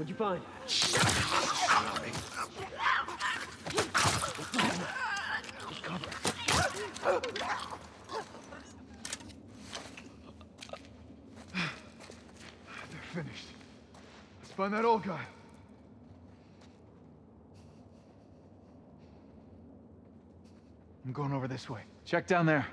What'd you find? They're finished. Let's find that old guy. I'm going over this way. Check down there.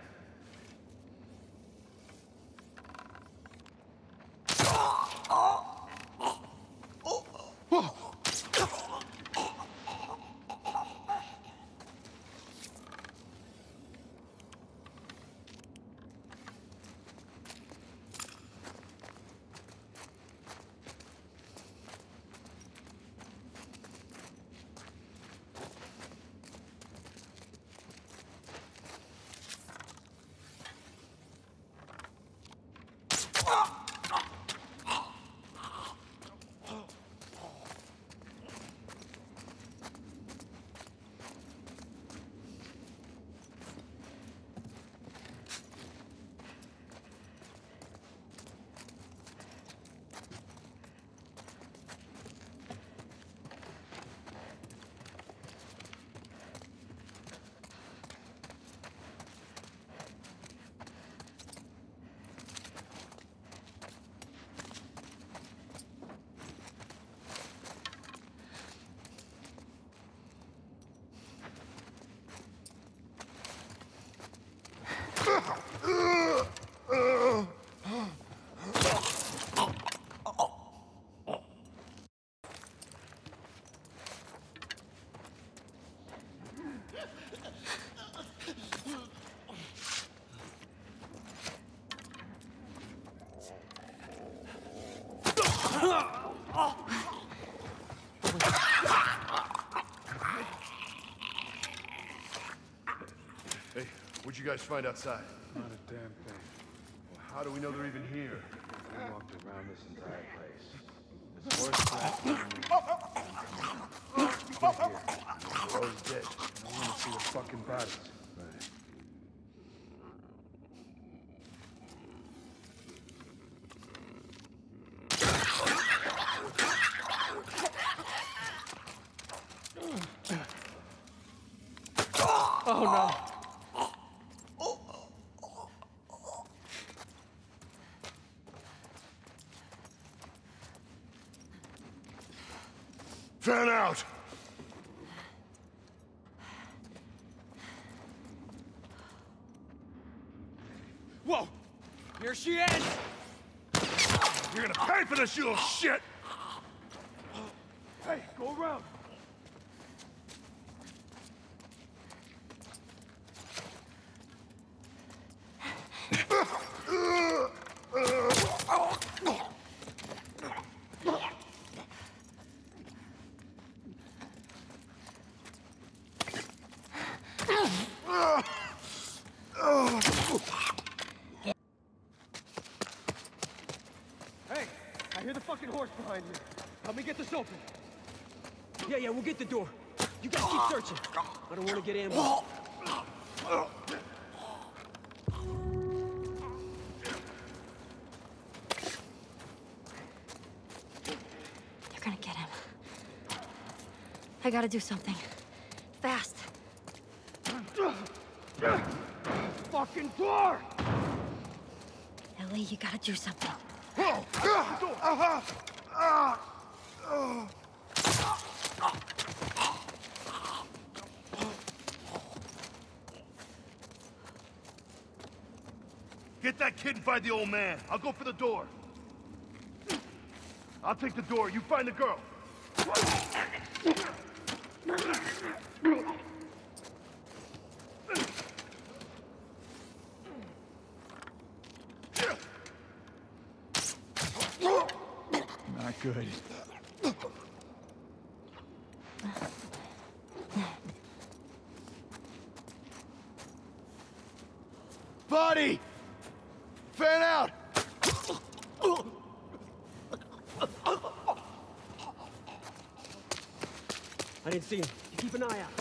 Hey, what'd you guys find outside? Not a damn thing. Well, how do we know they're even here? We walked around this entire place. This horse crap. Rose dead. I want to see the fucking bodies. Right. Oh no. Fan out! Whoa! Here she is! You're gonna pay for this, you little shit! Hey, go around. Hey, I hear the fucking horse behind you. Help me get this open. Yeah, we'll get the door. You guys keep searching. I don't want to get ambushed. You're gonna get him. I gotta do something. Fast. Fucking door! Ellie, you gotta do something. Get that kid and find the old man. I'll go for the door. I'll take the door. You find the girl. Not good. Body! Fan out! I didn't see him. You keep an eye out.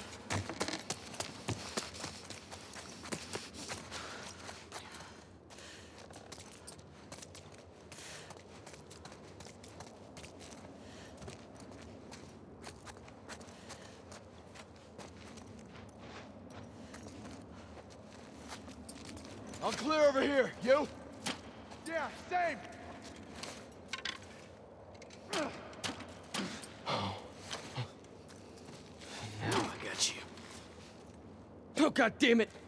I'm clear over here. You? Yeah, same. Now I got you. Oh, God damn it!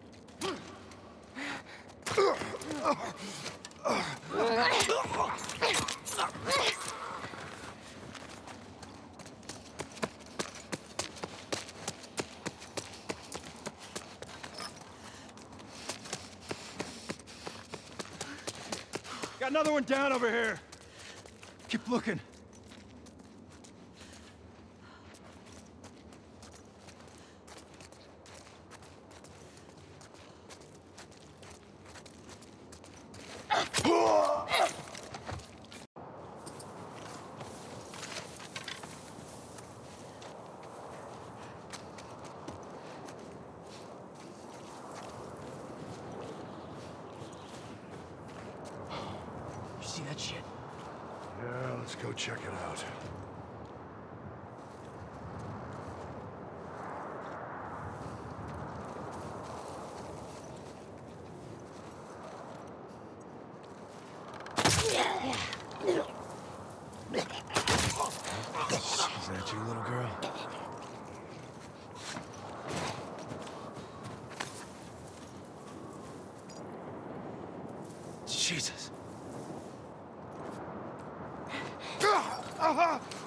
Got another one down over here. Keep looking. You see that shit? Yeah, let's go check it out. Is that you, little girl? Jesus.